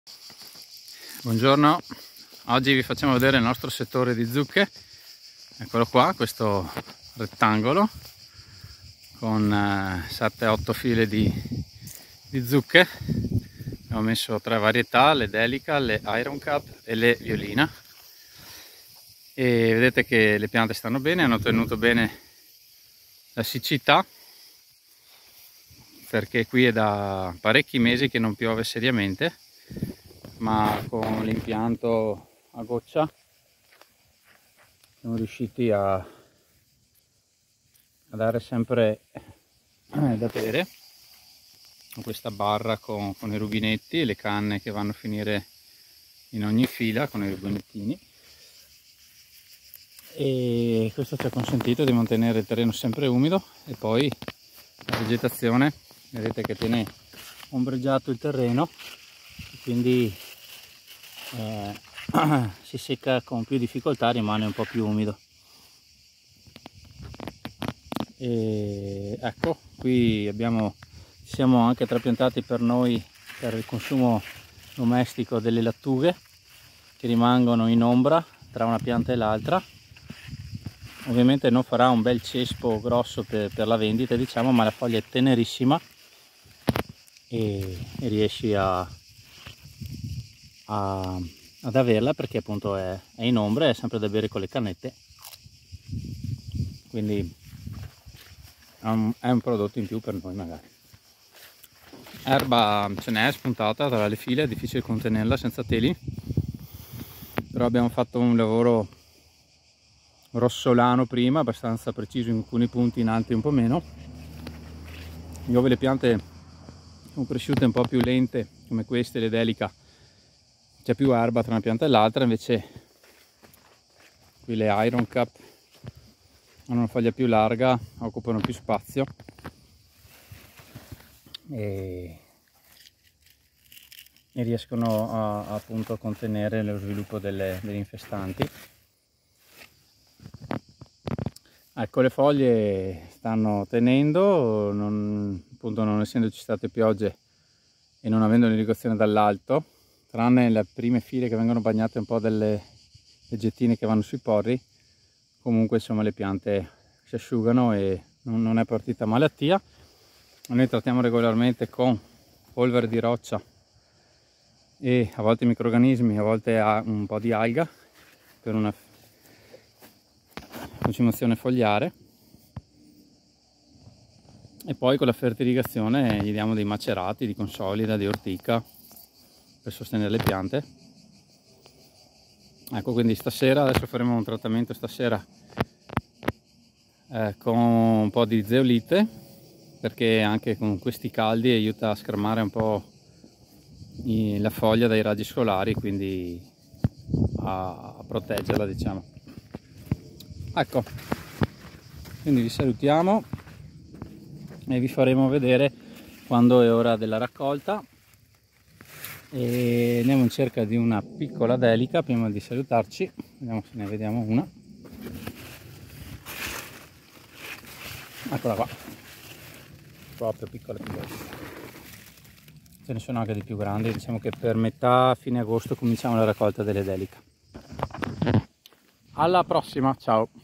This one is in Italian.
Buongiorno, oggi vi facciamo vedere il nostro settore di zucche. Eccolo qua, questo rettangolo con 7-8 file di zucche. Abbiamo messo 3 varietà, le Delica, le Iron Cup e le Violina, e vedete che le piante stanno bene, hanno tenuto bene la siccità, perché qui è da parecchi mesi che non piove seriamente, ma con l'impianto a goccia siamo riusciti a dare sempre da bere, con questa barra con i rubinetti e le canne che vanno a finire in ogni fila con i rubinettini, e questo ci ha consentito di mantenere il terreno sempre umido. E poi la vegetazione, vedete che tiene ombreggiato il terreno, quindi si secca con più difficoltà, rimane un po' più umido. E ecco, qui siamo anche trapiantati per noi, per il consumo domestico, delle lattughe che rimangono in ombra tra una pianta e l'altra. Ovviamente non farà un bel cespo grosso per la vendita, diciamo, ma la foglia è tenerissima e riesci ad averla, perché appunto è in ombra, è sempre da bere con le cannette, quindi è un prodotto in più per noi magari. Erba ce n'è spuntata tra le file, è difficile contenerla senza teli, però abbiamo fatto un lavoro rossolano prima, abbastanza preciso in alcuni punti, in altri un po' meno, dove le piante sono cresciute un po' più lente, come queste, le Delica, c'è più erba tra una pianta e l'altra. Invece qui le Iron Cup hanno una foglia più larga, occupano più spazio e riescono appunto a contenere lo sviluppo delle infestanti. Ecco, le foglie stanno tenendo, appunto non essendoci state piogge e non avendo l'irrigazione dall'alto, tranne le prime file che vengono bagnate un po' delle gettine che vanno sui porri. Comunque insomma le piante si asciugano e non è partita malattia. Noi trattiamo regolarmente con polvere di roccia e a volte microrganismi, a volte un po' di alga per una concimazione fogliare, e poi con la fertilizazione gli diamo dei macerati di consolida, di ortica, per sostenere le piante. Ecco, quindi stasera adesso faremo un trattamento con un po' di zeolite, perché anche con questi caldi aiuta a schermare un po' la foglia dai raggi solari, quindi a proteggerla, diciamo. Ecco, quindi vi salutiamo e vi faremo vedere quando è ora della raccolta, e andiamo in cerca di una piccola Delica prima di salutarci. Vediamo se ne vediamo una. Eccola qua, proprio piccola. Ce ne sono anche di più grandi, diciamo che per metà fine agosto cominciamo la raccolta delle Delica. Alla prossima, ciao!